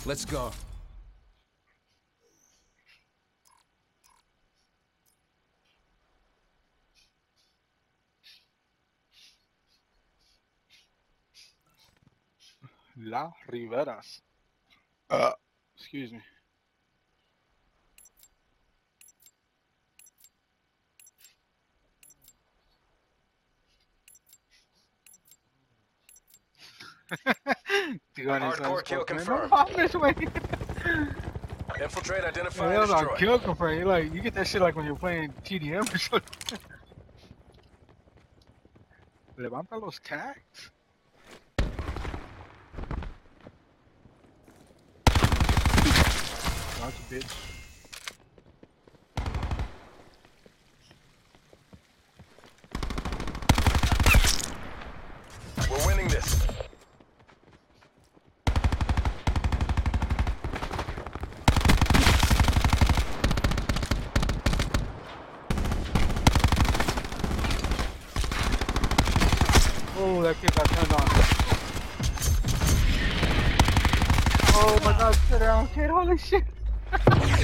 Let's go. La Riveras. Excuse me. Hardcore kill confirmed. No mames, güey. Infiltrate, identify, Yeah, and that was on destroy. kill confirm. You like, you get that shit like when you're playing TDM or something. Levanta los cacks. That's a bitch. We're winning this. Oh, that kid got turned on. Oh my god, sit down, kid. Holy shit. In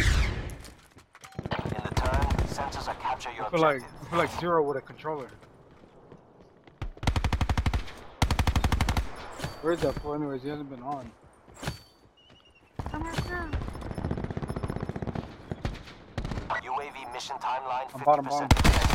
the turn, sensors are capture your I feel objective. like Zero with a controller. Where's that for? Anyways, he hasn't been on. UAV mission timeline I'm bottom 50% bomb. complete.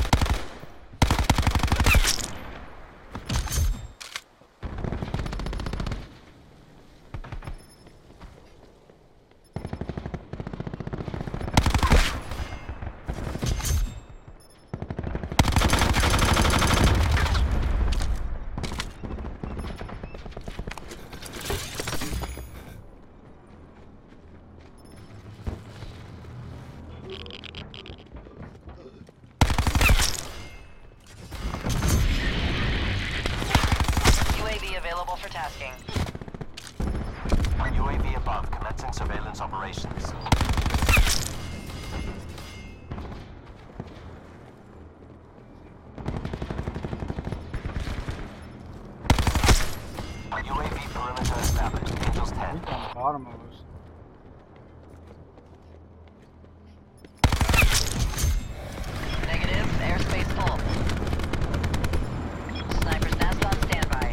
UAV available for tasking. UAV above, commencing surveillance operations. UAV perimeter established. Angels 10. He's on the bottom of us. Negative, airspace full. Sniper's nest on standby.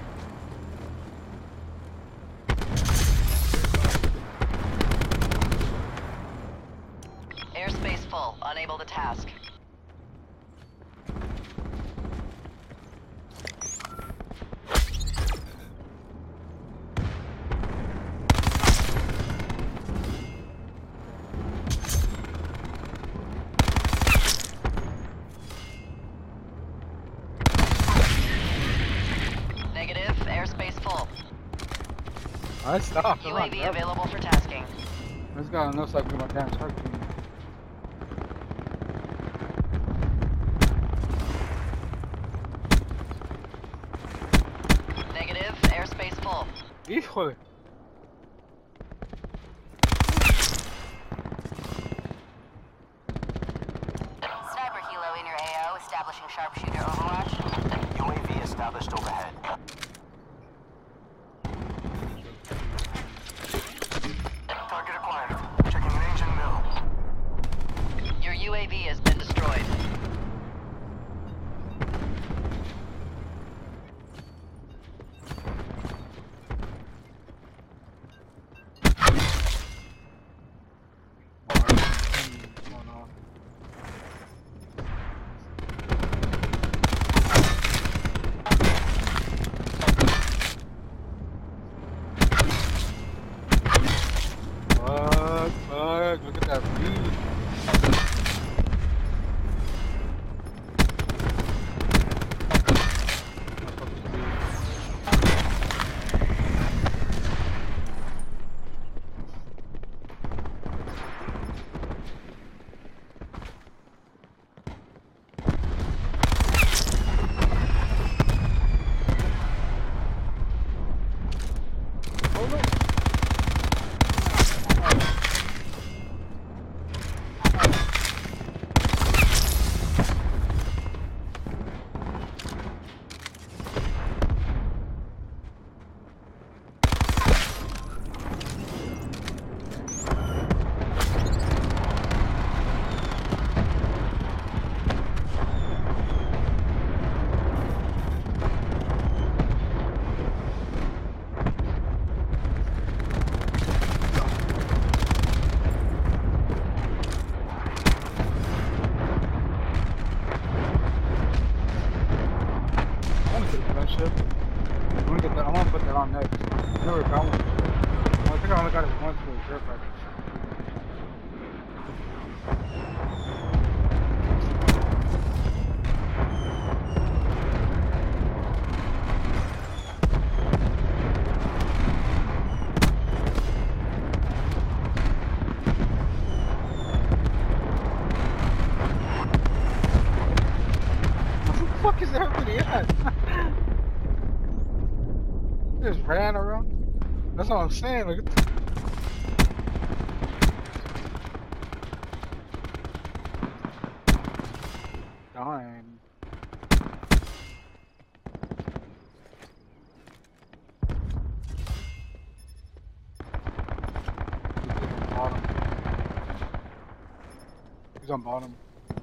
Airspace full, unable to task. Negative, airspace full. I stopped. UAV available for tasking. This guy knows like my damn target. Negative, airspace full. Híjole. Sniper Helo in your AO, establishing sharpshooter overwatch. UAV established overhead. Target acquired. Checking an engine mill. Your UAV has been destroyed. That shit. I'm gonna get that. I want to put that on next. Never got one. I think I only got it once for a jerk package. Where the fuck is everybody at? Just ran around. That's what I'm saying. Like, dying. He's on bottom.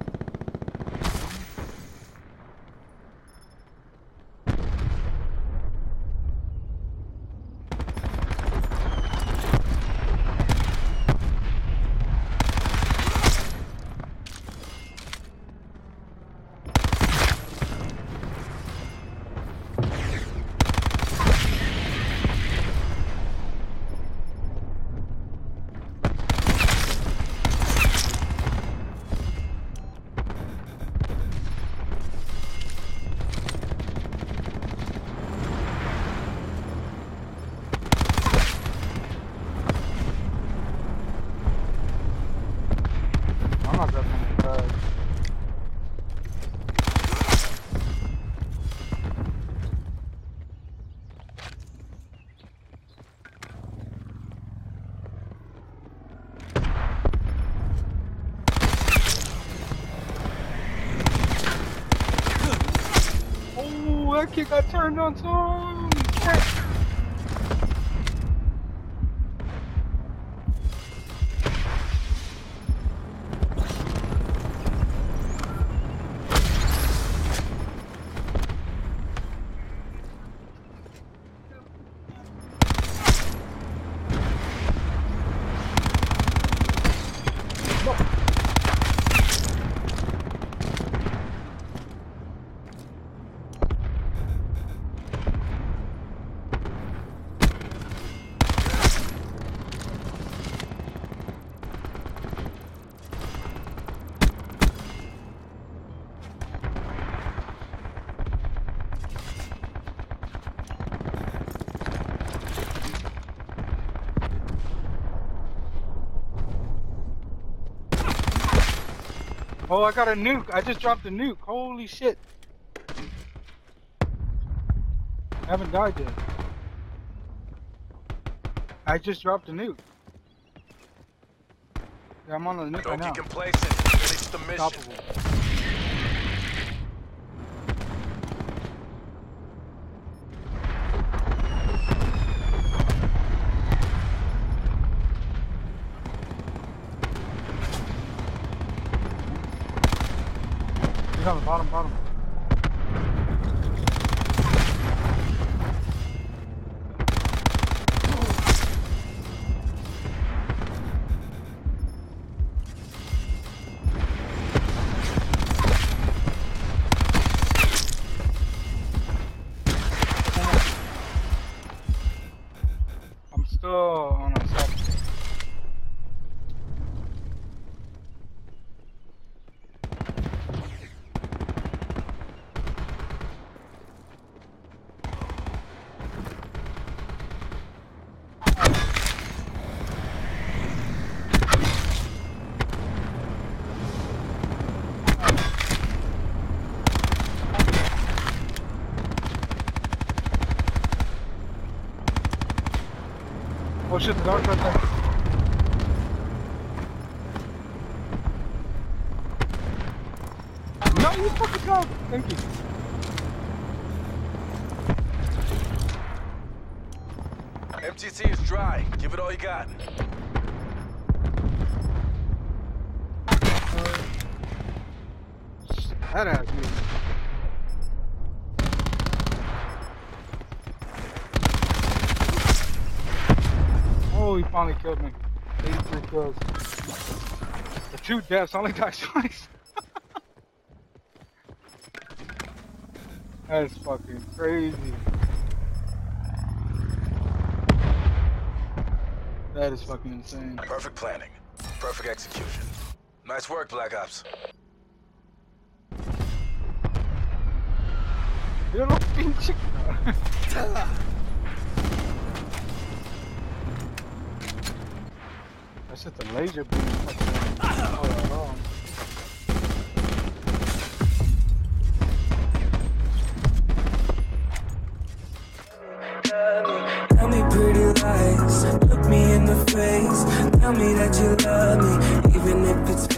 I'm not grabbing any bags. Oh, that kid got turned on some. Oh, I got a nuke. I just dropped a nuke. Holy shit. I haven't died yet. I just dropped a nuke. Yeah, I'm on the nuke right Don't now. get complacent. Finish the mission. Stoppable. He's on the bottom. I'm still on a side. Oh shit, the dog's right there. No, you fucking dog! Thank you. MTC is dry. Give it all you got. That ass me. Oh, he finally killed me. 83 kills. The 2 deaths, I only died twice. That's fucking crazy. That is fucking insane. Perfect planning. Perfect execution. Nice work, Black Ops. Yo no pinche. That's just a laser beam. Oh, Tell me pretty lies, look me in the face. Tell me that you love me, even if it's